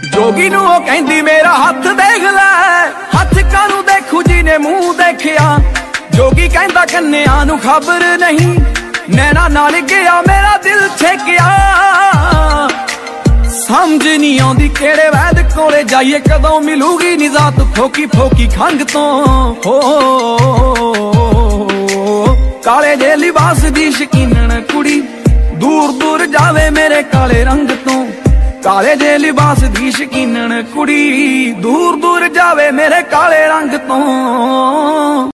जोगी नू ओ कहंदी मेरा हाथ देख लै, हाथ कानू देखू जिने मुंह देखिया। जोगी कहंदा कन्या नू खबर नहीं, नैना नाल गया मेरा दिल छेकिया। समझ नहीं आउंदी केड़े वैद कोले जाइए, कदों मिलूगी निजात फोकी फोकी खंग तो। काले जे लिबास दी शकीनन कुड़ी, दूर दूर जावे मेरे काले रंग तो। काले जे लिबास दी शकीनन कुड़ी, दूर दूर जावे मेरे काले रंग तो।